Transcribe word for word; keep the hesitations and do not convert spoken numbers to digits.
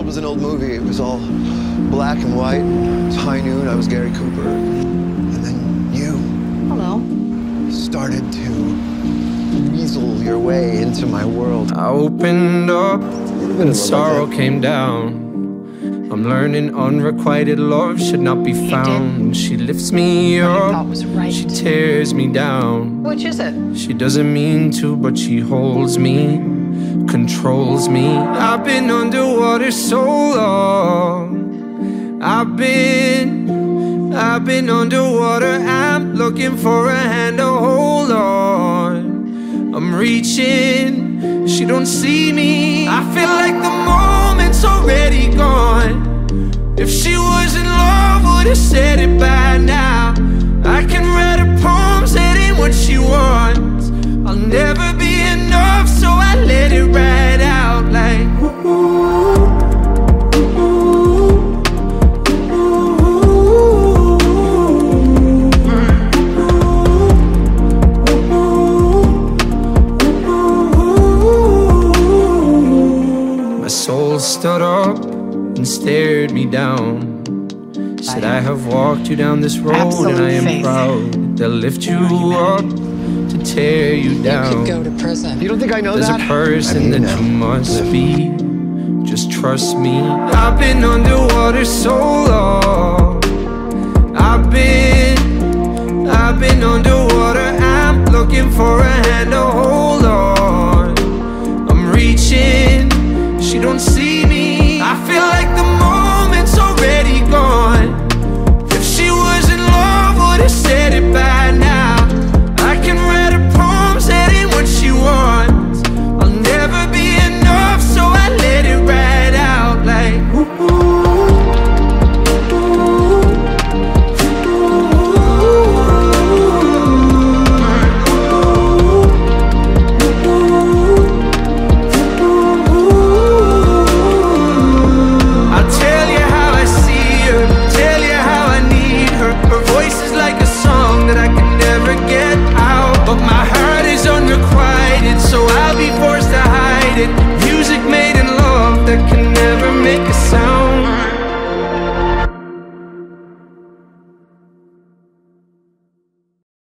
was an old movie. It was all black and white. It was high noon. I was Gary Cooper. And then you. Hello. Started to weasel your way into my world. I opened up and sorrow came down. I'm learning unrequited love should not be found. She lifts me up, was right. she tears me down. Which is it? She doesn't mean to, but she holds me, controls me. I've been underwater so long. I've been, I've been underwater. I'm looking for a hand to hold on. I'm reaching, she don't see me. I feel like the moment's already gone. If she was in love, would've said it by now. I can write her poems, that ain't what she wants. I'll never be enough, so I let it ride out like ooh, ooh, ooh. My soul stood up and stared me down. Said I have walked you down this road Absolute and I am faith. proud to lift you up, to tear you down. You could go to prison. You don't think I know There's that? a person I mean, that no. you must be. Just trust me. I've been underwater so long. I've been, I've been underwater. I'm looking for a hand to hold on. I'm reaching, she don't